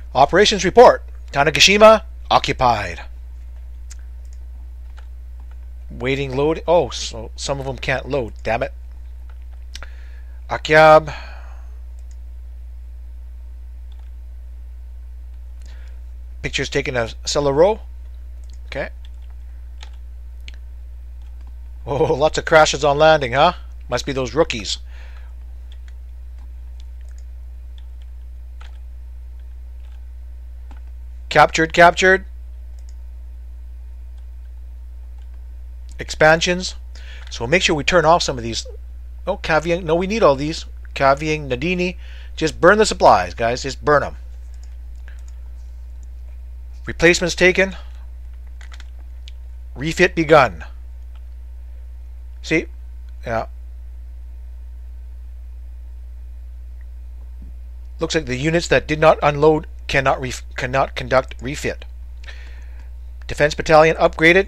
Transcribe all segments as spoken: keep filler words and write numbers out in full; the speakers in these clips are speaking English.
Operations report. Tanegashima occupied. Waiting load. Oh, so some of them can't load. Damn it. Akyab. Pictures taken of Celero. Okay. Oh, lots of crashes on landing, huh? Must be those rookies. Captured, captured. Expansions. So we'll make sure we turn off some of these. Oh, Kavyang. No, we need all these. Kavyang, Nadini. Just burn the supplies, guys. Just burn them. Replacements taken. Refit begun. See? Yeah. Looks like the units that did not unload cannot ref cannot conduct refit. Defense battalion upgraded.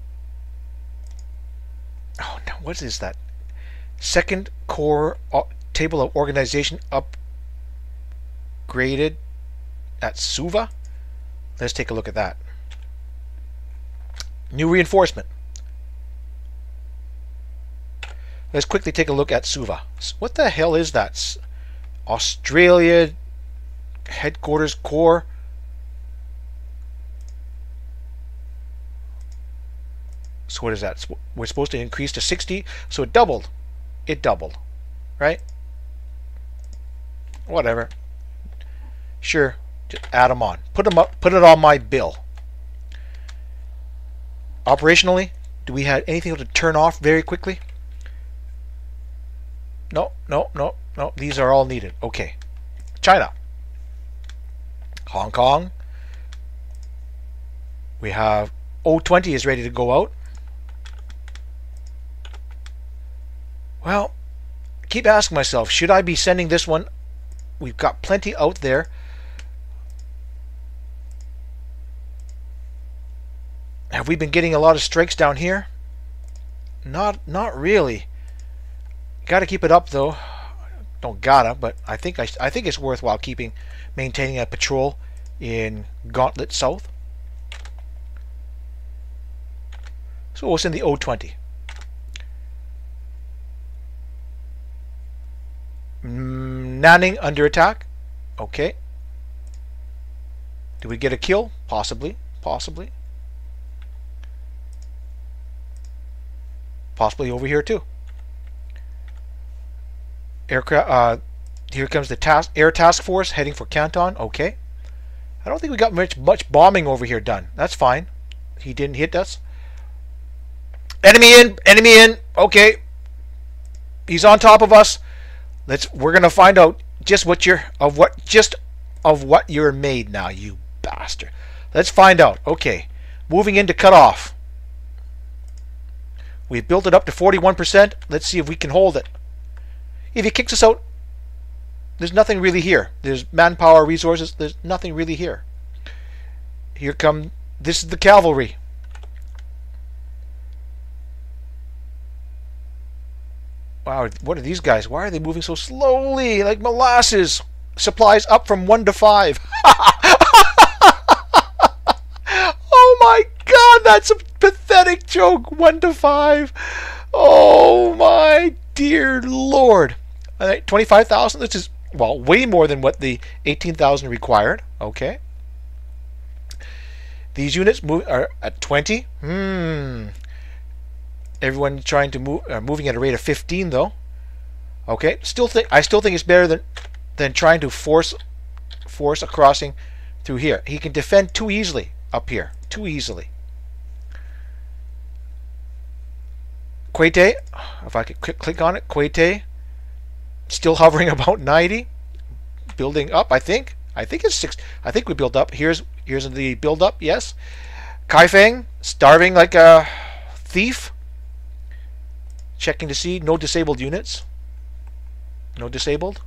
Oh no, what is that? Second Corps uh, table of organization upgraded at Suva. Let's take a look at that. New reinforcement. Let's quickly take a look at Suva. What the hell is that? Australia Headquarters Corps. So what is that? We're supposed to increase to sixty. So it doubled. It doubled. Right? Whatever. Sure. Just add them on. Put them up. Put it on my bill. Operationally, do we have anything to turn off very quickly? No, no, no, no. These are all needed. Okay. China. Hong Kong. We have O twenty is ready to go out. Well, I keep asking myself, should I be sending this one? We've got plenty out there. Have we been getting a lot of strikes down here? Not not really. Got to keep it up though. Don't gotta, but I think I, I think it's worthwhile keeping maintaining a patrol in Gauntlet South. So we'll send the O twenty. Mm, Nanning under attack. Okay. Do we get a kill? Possibly. Possibly. Possibly over here too. Aircraft. Uh, here comes the task air task force heading for Canton. Okay. I don't think we got much much bombing over here done. That's fine. He didn't hit us. Enemy in. Enemy in. Okay. He's on top of us. Let's. We're gonna find out just what you're of what just of what you're made now, you bastard. Let's find out. Okay. Moving into cutoff. We've built it up to forty-one percent. Let's see if we can hold it. If he kicks us out, there's nothing really here. There's manpower, resources. There's nothing really here. Here come. This is the cavalry. Wow, what are these guys? Why are they moving so slowly? Like molasses. Supplies up from one to five. Oh my God, that's a pathetic joke. One to five. Oh my dear Lord. All right, twenty-five thousand. This is, well, way more than what the eighteen thousand required. Okay. These units move are at twenty. Hmm. Everyone trying to move, uh, moving at a rate of fifteen though. Okay. Still think I still think it's better than than trying to force force a crossing through here. He can defend too easily up here. Too easily. Quete, if I could click, click on it, Quete, still hovering about ninety, building up. I think, I think it's six. I think we built up. Here's here's the build up. Yes, Kaifeng starving like a thief. Checking to see no disabled units. No disabled.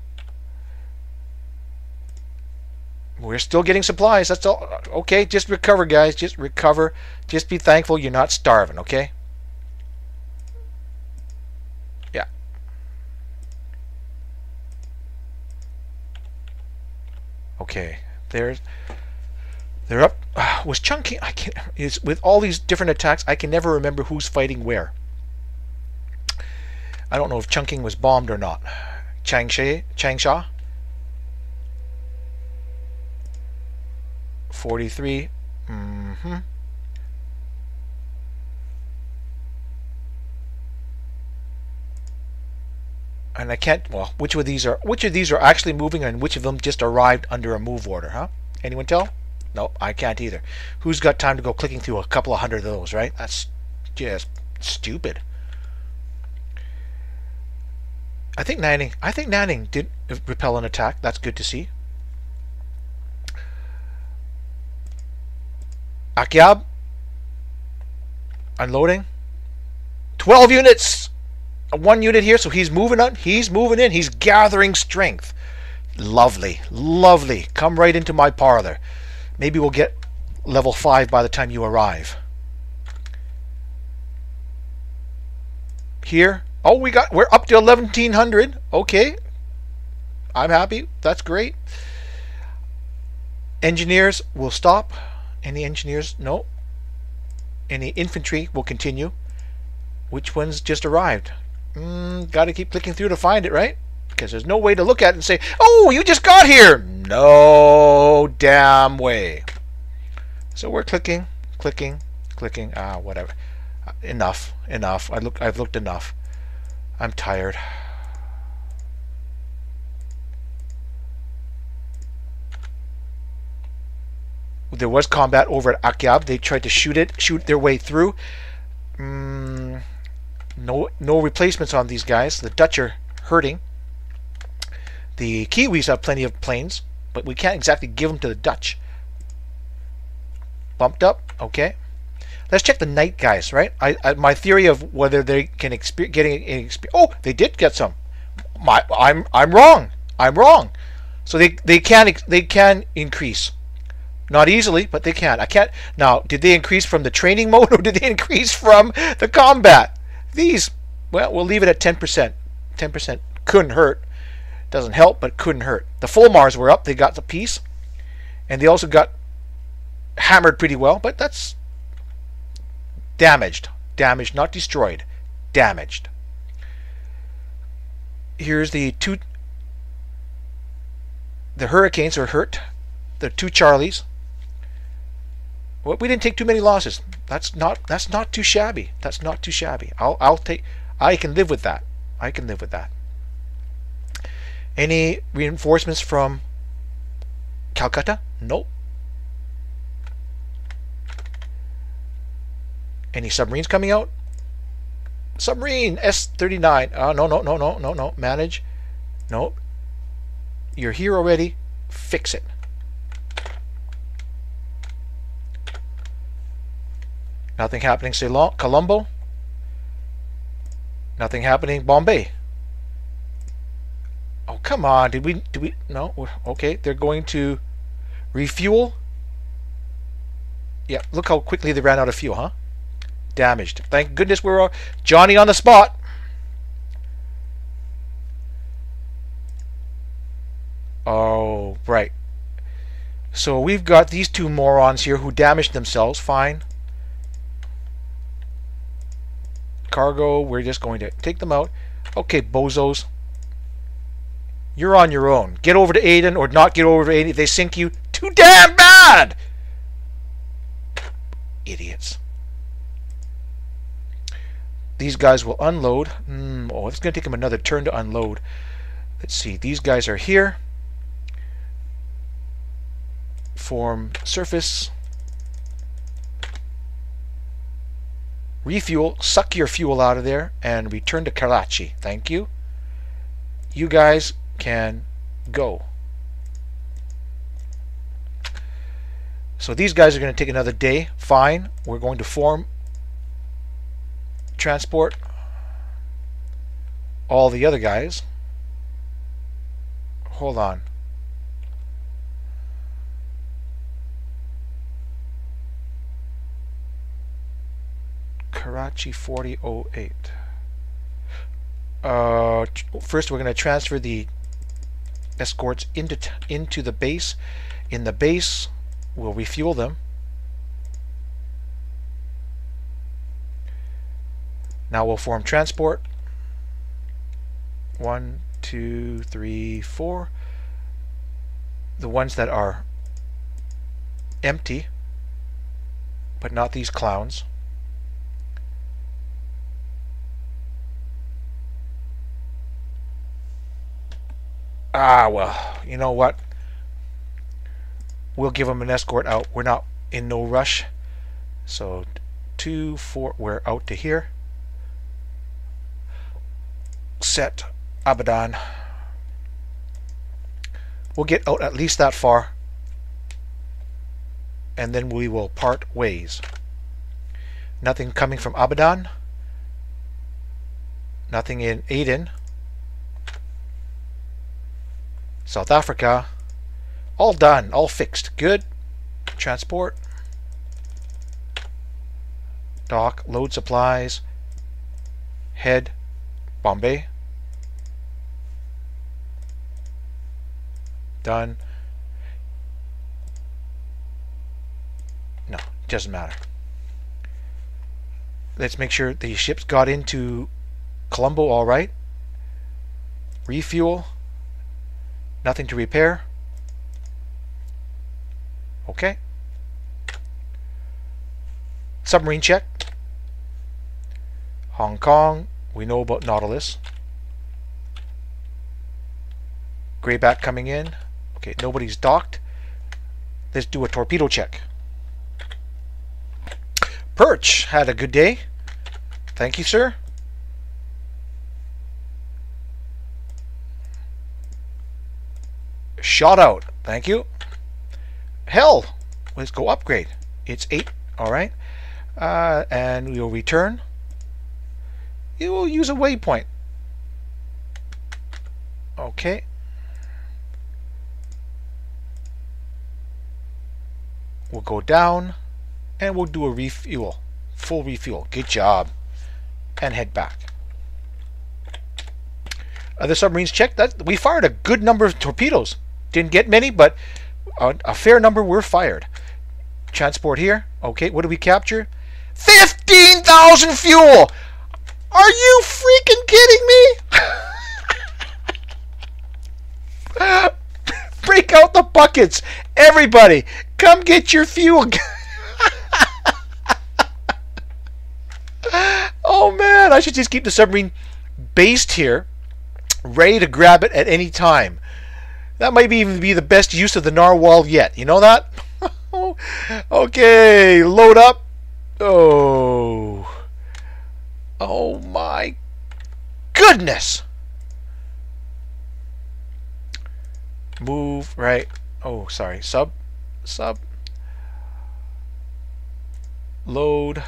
We're still getting supplies. That's all. Okay, just recover, guys. Just recover. Just be thankful you're not starving. Okay. Yeah. Okay. There's they're up. Uh, was Chungking? I can't. Is with all these different attacks, I can never remember who's fighting where. I don't know if Chungking was bombed or not. Changsha, Changsha. forty-three. Mm-hmm. And I can't. Well, which of these are which of these are actually moving, and which of them just arrived under a move order? Huh? Anyone tell? Nope, I can't either. Who's got time to go clicking through a couple of hundred of those? Right? That's just stupid. I think Nanning. I think Nanning did repel an attack. That's good to see. Akyab unloading. Twelve units. One unit here, so he's moving on. He's moving in. He's gathering strength. Lovely, lovely. Come right into my parlor. Maybe we'll get level five by the time you arrive. Here. Oh, we got. We're up to eleven hundred. Okay. I'm happy. That's great. Engineers will stop. Any engineers? No. Any infantry will continue. Which one's just arrived? Mm, got to keep clicking through to find it, right? Because there's no way to look at it and say, oh, you just got here. No damn way. So we're clicking, clicking, clicking. Ah, whatever. Enough, enough. I look, I've looked enough. I'm tired. There was combat over at Akyab. They tried to shoot it, shoot their way through. Mm, no, no replacements on these guys. The Dutch are hurting. The Kiwis have plenty of planes, but we can't exactly give them to the Dutch. Bumped up. Okay. Let's check the night guys, right? I, I my theory of whether they can experience getting an experience. Oh, they did get some. My, I'm I'm wrong. I'm wrong. So they they can they can increase. Not easily, but they can. I can't. Now, did they increase from the training mode or did they increase from the combat? These, well, we'll leave it at ten percent. ten percent couldn't hurt. Doesn't help, but couldn't hurt. The Fulmars were up. They got the piece. And they also got hammered pretty well, but that's damaged. Damaged, not destroyed. Damaged. Here's the two. The Hurricanes are hurt. The two Charlies. Well, we didn't take too many losses. That's not that's not too shabby. That's not too shabby. I'll I'll take I can live with that. I can live with that. Any reinforcements from Calcutta? Nope. Any submarines coming out? Submarine S thirty-nine. Uh, no, no, no, no, no, no. Manage. Nope. You're here already. Fix it. Nothing happening, Ceylon, Colombo. Nothing happening, Bombay. Oh, come on. Did we, did we, no, okay. They're going to refuel. Yeah, look how quickly they ran out of fuel, huh? Damaged. Thank goodness we're all, Johnny on the spot. Oh, right. So we've got these two morons here who damaged themselves. Fine. Cargo, we're just going to take them out. Okay, bozos. You're on your own. Get over to Aden or not get over to Aden. If they sink you, too damn bad! Idiots. These guys will unload. Mm, oh, it's going to take them another turn to unload. Let's see. These guys are here. Form surface. Refuel, suck your fuel out of there, and return to Karachi. Thank you. You guys can go. So these guys are going to take another day. Fine. We're going to form transport all the other guys. Hold on. Karachi forty oh eight. Uh, first, we're going to transfer the escorts into t into the base in the base. We'll refuel them. Now we'll form transport. One, two, three, four. The ones that are empty, but not these clowns. Ah, well, you know what? We'll give them an escort out. We're not in no rush. So, two, four, we're out to here. Set Abaddon. We'll get out at least that far, and then we will part ways. Nothing coming from Abaddon. Nothing in Aden. South Africa. All done. All fixed. Good. Transport. Dock. Load supplies. Head. Bombay. Done. No, it doesn't matter. Let's make sure the ships got into Colombo all right. Refuel. Nothing to repair. Okay. Submarine check. Hong Kong. We know about Nautilus. Greyback coming in. Okay, nobody's docked. Let's do a torpedo check. Perch had a good day. Thank you, sir. Shot out. Thank you. Hell, let's go upgrade. It's eight. All right. Uh, and we'll return. It will use a waypoint. Okay. We'll go down and we'll do a refuel. Full refuel. Good job. And head back. Other submarines checked. That we fired a good number of torpedoes. Didn't get many, but a, a fair number were fired. Transport here. Okay, what did we capture? fifteen thousand fuel! Are you freaking kidding me? Break out the buckets. Everybody, come get your fuel. Oh man, I should just keep the submarine based here, ready to grab it at any time. That might even be the best use of the narwhal yet. You know that? Okay, load up. Oh. Oh my goodness. Move right. Oh, sorry. Sub. Sub. Load.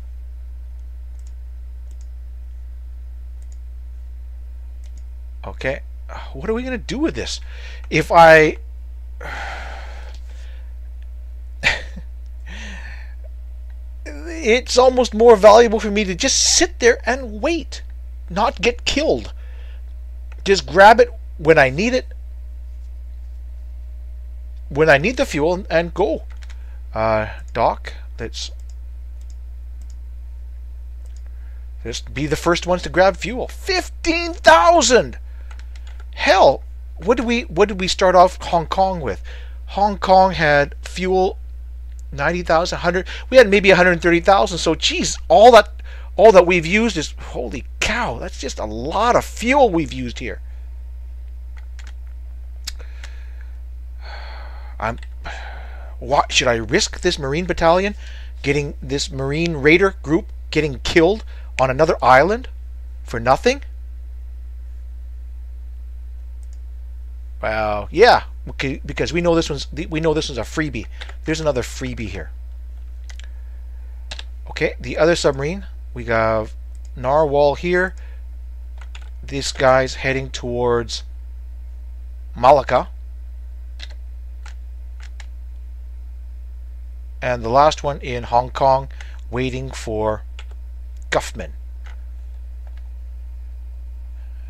Okay. What are we going to do with this? If I... It's almost more valuable for me to just sit there and wait. Not get killed. Just grab it when I need it. When I need the fuel and go. Uh, dock. Let's... Let's be the first ones to grab fuel. fifteen thousand! Hell, what did we what did we start off Hong Kong with? Hong Kong had fuel ninety thousand, one hundred. We had maybe one hundred thirty thousand. So, geez, all that all that we've used is, holy cow, that's just a lot of fuel we've used here. I'm. What should I risk this Marine battalion getting this Marine Raider group getting killed on another island for nothing? Well, yeah, okay, because we know this one's we know this one's a freebie. There's another freebie here. Okay, the other submarine, we got Narwhal here. This guy's heading towards Malacca. And the last one in Hong Kong, waiting for Guffman.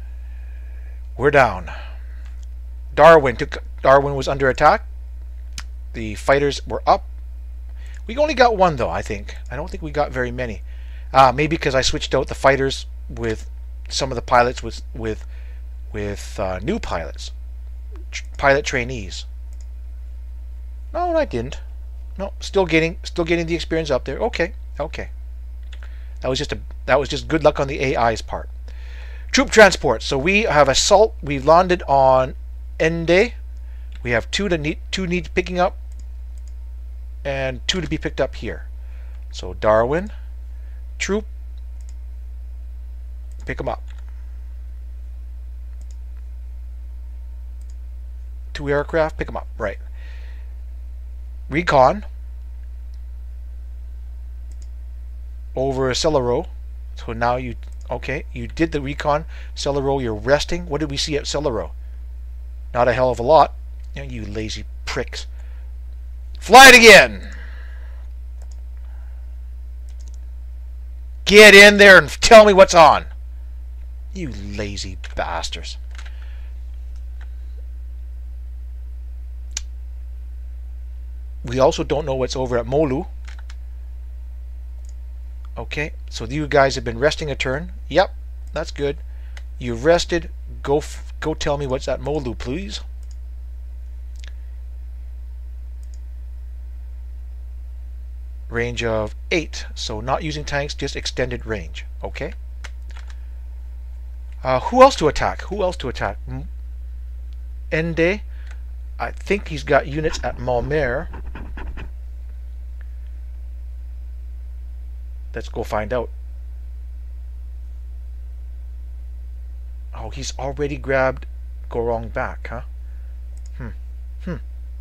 We're down. Darwin took Darwin was under attack. The fighters were up. We only got one though, I think. I don't think we got very many. Uh, maybe because I switched out the fighters with some of the pilots with with with uh, new pilots, tr pilot trainees. No, I didn't. No, still getting still getting the experience up there. Okay, okay. That was just a that was just good luck on the A I's part. Troop transport. So we have assault. We've landed on Ende. We have two to need two need picking up, and two to be picked up here. So Darwin, troop, pick them up. Two aircraft, pick them up. Right. Recon over Cellero. So now you okay? You did the recon. Cellero, you're resting. What did we see at Cellero? Not a hell of a lot. You lazy pricks. Fly it again. Get in there and tell me what's on. You lazy bastards. We also don't know what's over at Molu. Okay, so you guys have been resting a turn. Yep, that's good. You've rested. Go, f go tell me what's at Molu, please. Range of eight, so not using tanks, just extended range. Okay. Uh, who else to attack? Who else to attack? Ende. I think he's got units at Malmer. Let's go find out. Oh, he's already grabbed Gorong back, huh? Hmm. Hmm.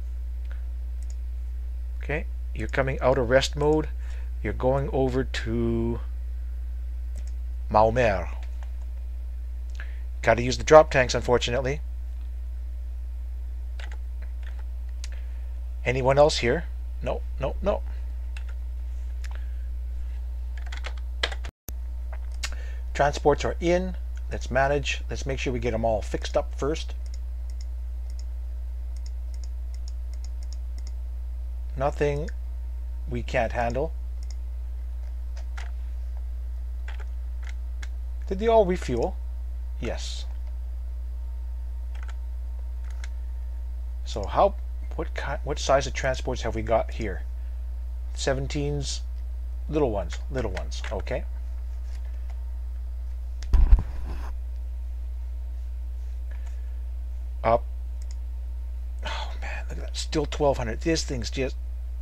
Okay. You're coming out of rest mode. You're going over to Malmer. Got to use the drop tanks, unfortunately. Anyone else here? No, no, no. Transports are in. Let's manage. Let's make sure we get them all fixed up first. Nothing we can't handle. Did they all refuel? Yes. So how what kind what size of transports have we got here? seventeens, little ones, little ones. Okay. Up. Oh man, look at that. Still twelve hundred. This thing's just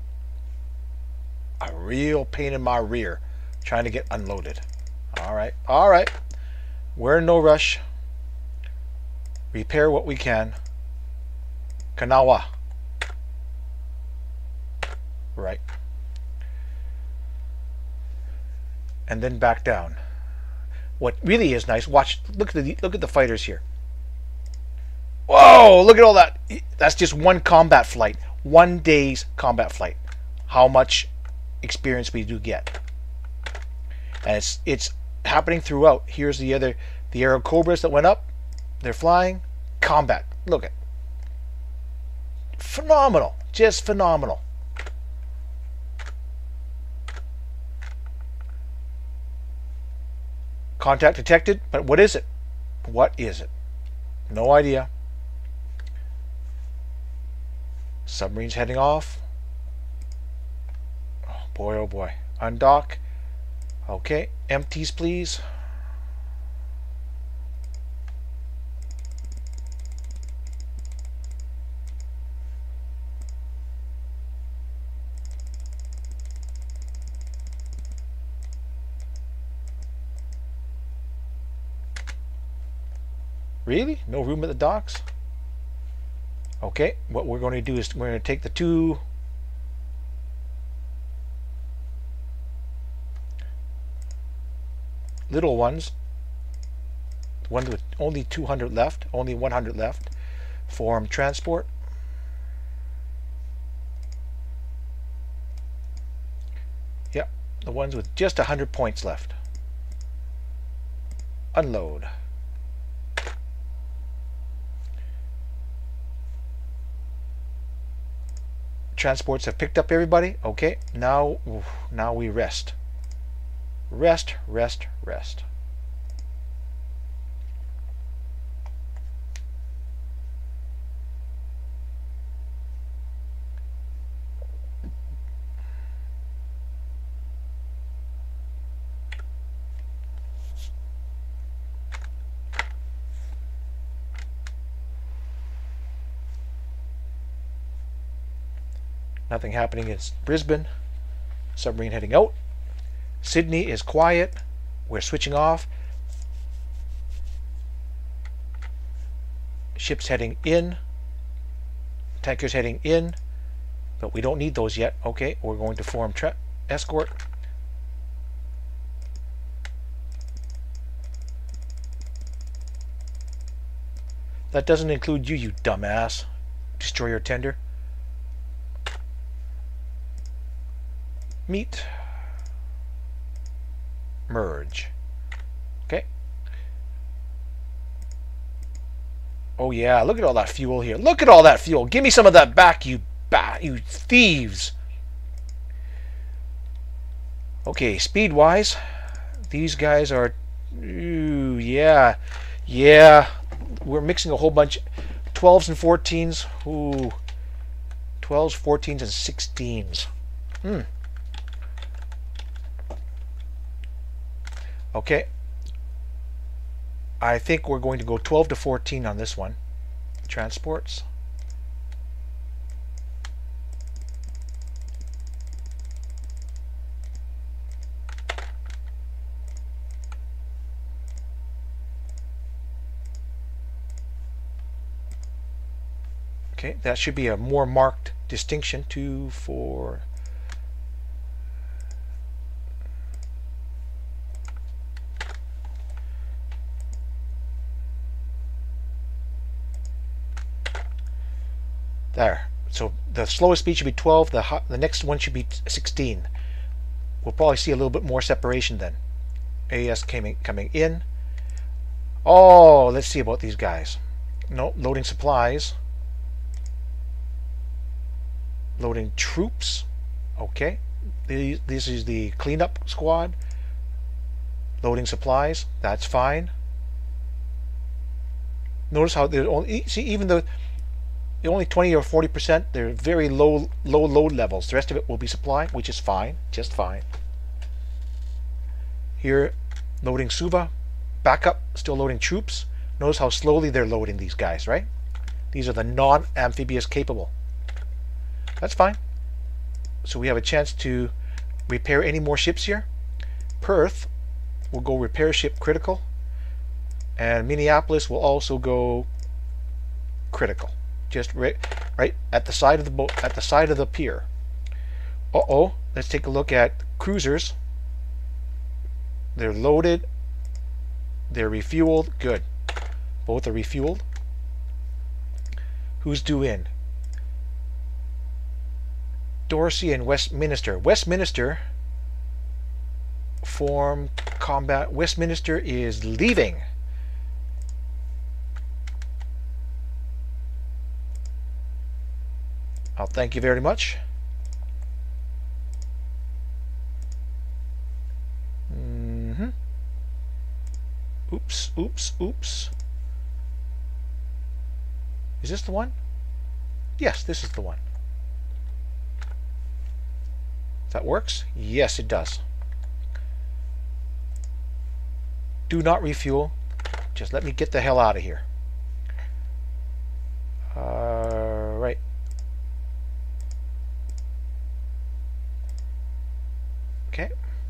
a real pain in my rear trying to get unloaded. All right, all right. We're in no rush. Repair what we can. Kanawa. Right. And then back down. What really is nice, watch, look at the look at the fighters here. Whoa, look at all that. That's just one combat flight. One day's combat flight. How much experience we do get. And it's it's happening throughout. Here's the other the Aero Cobras that went up. They're flying. Combat. Look at. Phenomenal. Just phenomenal. Contact detected, but what is it? What is it? No idea. Submarines heading off. Oh boy, oh boy. Undock. Okay, empties please. Really? No room at the docks? Okay, what we're going to do is we're going to take the two little ones, one with only two hundred left, only one hundred left, form transport. Yep, the ones with just one hundred points left. Unload. transports have picked up everybody. Okay, now, now we rest. Rest, rest, rest. Nothing happening in Brisbane. Submarine heading out. Sydney is quiet. We're switching off. Ships heading in. Tankers heading in. But we don't need those yet. Okay, we're going to form tra escort. That doesn't include you, you dumbass. Destroyer tender. Meet. Merge. Okay. Oh yeah, look at all that fuel here. Look at all that fuel. Give me some of that back, you ba you thieves. Okay, speed-wise, these guys are... Ooh, yeah. Yeah. We're mixing a whole bunch. twelves and fourteens. Ooh. twelves, fourteens, and sixteens. Hmm. Okay, I think we're going to go twelve to fourteen on this one. Transports. Okay, that should be a more marked distinction. Two, four. There. So the slowest speed should be twelve. The hot, the next one should be sixteen. We'll probably see a little bit more separation then. A S coming coming in. Oh, let's see about these guys. No, loading supplies. Loading troops. Okay. These, this is the cleanup squad. Loading supplies. That's fine. Notice how they're only see even though only twenty or forty percent, they're very low low load levels. The rest of it will be supply, which is fine, just fine. Here, loading Suva, backup, still loading troops. Notice how slowly they're loading these guys, right? These are the non-amphibious capable. That's fine. So we have a chance to repair any more ships here. Perth will go repair ship critical, and Minneapolis will also go critical. Just right, right at the side of the boat, at the side of the pier. Uh-oh, let's take a look at cruisers. They're loaded. They're refueled. Good. Both are refueled. Who's due in? Dorsey and Westminster. Westminster form combat. Westminster is leaving. I'll thank you very much. Mm-hmm. Oops, oops, oops. Is this the one? Yes, this is the one. That works? Yes, it does. Do not refuel. Just let me get the hell out of here. All right. Okay.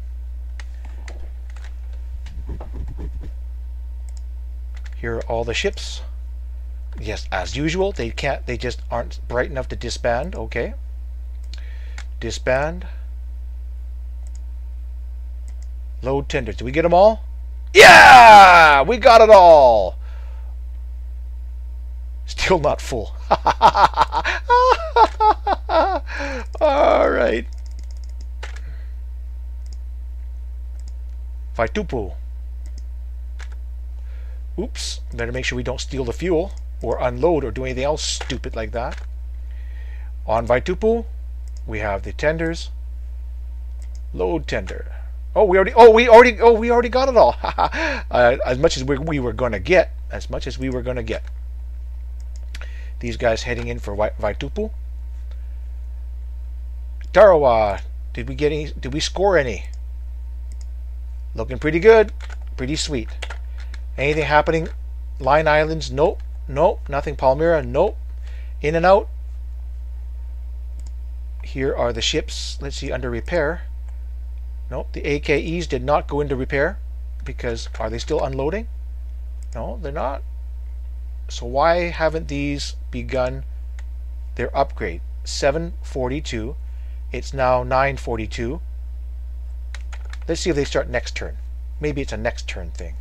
Here are all the ships. Yes, as usual, they can't. They just aren't bright enough to disband. Okay. Disband. Load tenders. Did we get them all? Yeah! We got it all! Still not full. Alright. Vaitupu. Oops. Better make sure we don't steal the fuel or unload or do anything else stupid like that. On Vaitupu, We have the tenders. Load tender. Oh, we already. Oh, we already. Oh, we already got it all. uh, as much as we, we were going to get. As much as we were going to get. These guys heading in for Vaitupu. Tarawa. Did we get any? Did we score any? Looking pretty good. Pretty sweet. Anything happening? Line Islands? Nope. Nope. Nothing. Palmyra? Nope. In and out. Here are the ships. Let's see. Under repair. Nope, the A K Es did not go into repair because are they still unloading? No, they're not. So why haven't these begun their upgrade? seven forty-two. It's now nine forty-two. Let's see if they start next turn. Maybe it's a next turn thing.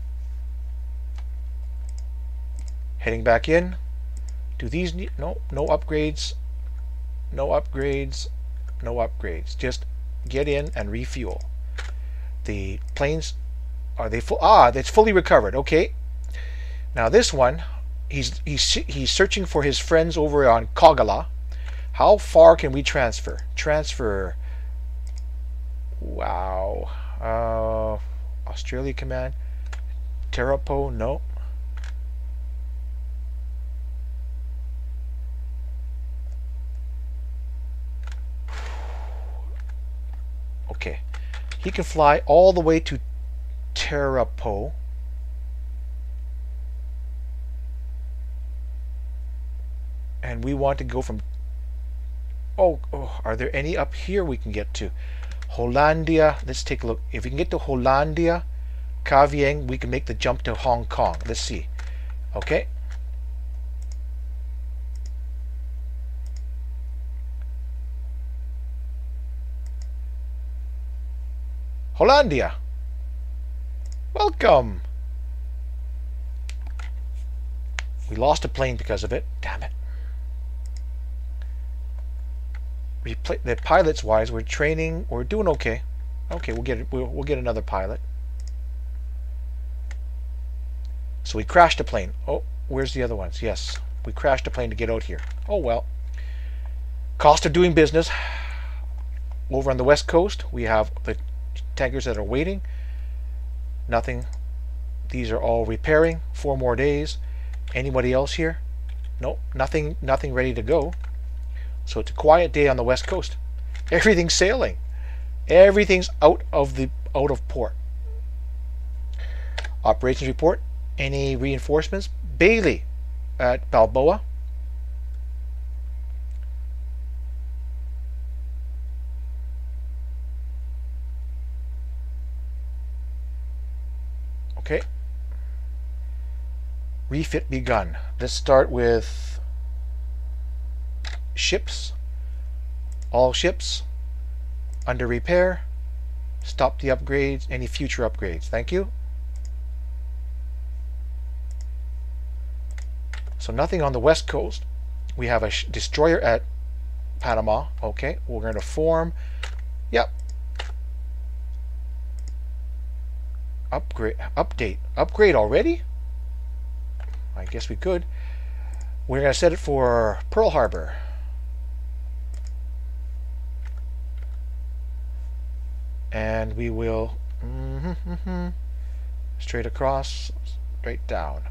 Heading back in. Do these need... No, no upgrades. No upgrades. No upgrades. Just get in and refuel. The planes, are they full? Ah, it's fully recovered. Okay. Now this one, he's he's he's searching for his friends over on Kogala. How far can we transfer? Transfer. Wow. Uh, Australia Command. Tarapo. No. Okay. He can fly all the way to Tarapo. And we want to go from... Oh, oh, are there any up here we can get to? Hollandia. Let's take a look. If we can get to Hollandia, Kavieng, we can make the jump to Hong Kong. Let's see. Okay. Hollandia. Welcome. We lost a plane because of it. Damn it. We play, the pilots wise, we're training. We're doing okay. Okay, we'll get it. We'll, we'll get another pilot. So we crashed a plane. Oh, where's the other ones? Yes, we crashed a plane to get out here. Oh well. Cost of doing business. Over on the west coast, we have the tankers that are waiting. Nothing. These are all repairing. Four more days. Anybody else here? Nope. Nothing. Nothing ready to go. So it's a quiet day on the west coast. Everything's sailing. Everything's out of the out of port. Operations report. Any reinforcements? Bailey at Balboa. Okay. Refit begun. Let's start with ships. All ships under repair. Stop the upgrades. Any future upgrades. Thank you. So nothing on the west coast. We have a sh destroyer at Panama. Okay, we're going to form. Yep. Upgrade, update, upgrade already? I guess we could. We're going to set it for Pearl Harbor. And we will mm-hmm, mm-hmm, straight across, straight down.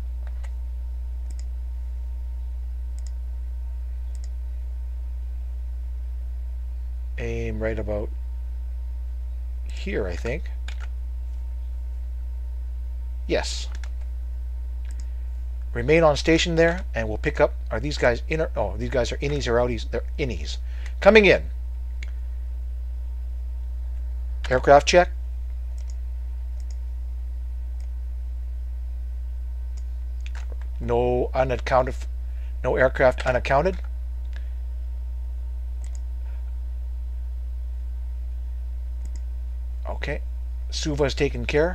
Aim right about here, I think. Yes. Remain on station there, and we'll pick up. Are these guys in? Or, oh, these guys are innies or outies? They're innies. Coming in. Aircraft check. No unaccounted. No aircraft unaccounted. Okay. Suva is taken care.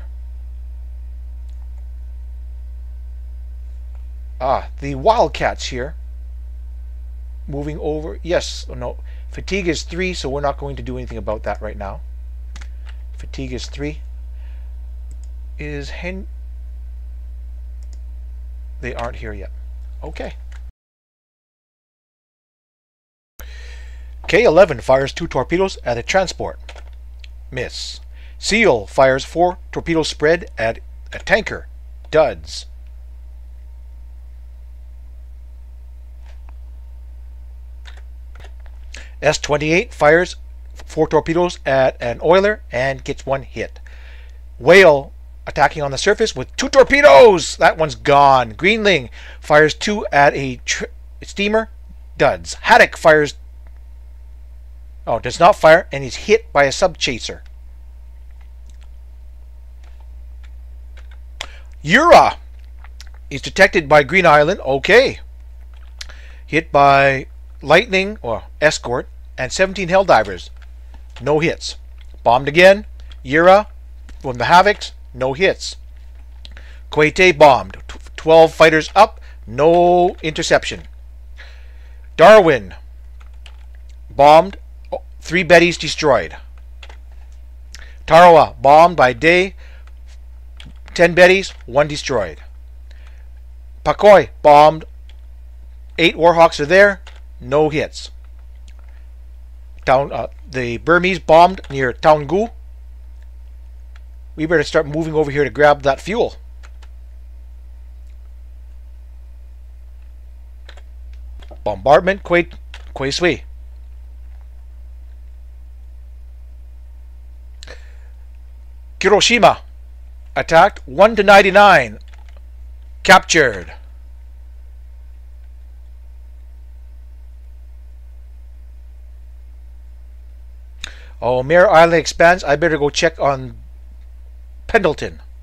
Ah, the Wildcats here. Moving over. Yes. Oh, no. Fatigue is three, so we're not going to do anything about that right now. Fatigue is three. Is Hen... They aren't here yet. Okay. K eleven fires two torpedoes at a transport. Miss. Seal fires four torpedoes spread at a tanker. Duds. S twenty-eight fires four torpedoes at an oiler and gets one hit. Whale attacking on the surface with two torpedoes. That one's gone. Greenling fires two at a tr steamer. Duds. Haddock fires... Oh, does not fire and is hit by a sub-chaser. Ura is detected by Green Island. Okay. Hit by lightning or escort and seventeen Helldivers. No hits. Bombed again. Ura from the Havocs. No hits. Kuwait bombed. twelve fighters up. No interception. Darwin bombed. Three Bettys destroyed. Tarawa bombed by day. Ten Bettys, one destroyed. Pakoi bombed. Eight Warhawks are there. No hits. Town, uh, the Burmese bombed near Taungu. We better start moving over here to grab that fuel. Bombardment, Kuwait, Kuwait. Kuroshima attacked one to ninety-nine. Captured. Oh, Mare Island expands. I better go check on Pendleton.